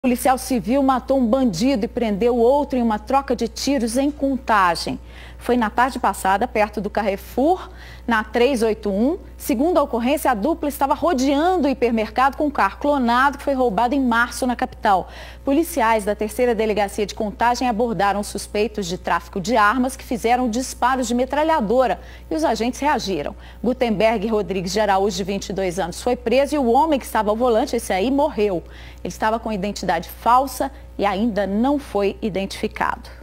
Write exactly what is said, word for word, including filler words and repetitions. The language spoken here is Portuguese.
O policial civil matou um bandido e prendeu outro em uma troca de tiros em Contagem. Foi na tarde passada, perto do Carrefour, na trezentos e oitenta e um. Segundo a ocorrência, a dupla estava rodeando o hipermercado com um carro clonado que foi roubado em março na capital. Policiais da terceira delegacia de Contagem abordaram suspeitos de tráfico de armas que fizeram disparos de metralhadora e os agentes reagiram. Gutenberg Rodrigues de Araújo, de vinte e dois anos, foi preso e o homem que estava ao volante, esse aí, morreu. Ele estava com identidade falsa e ainda não foi identificado.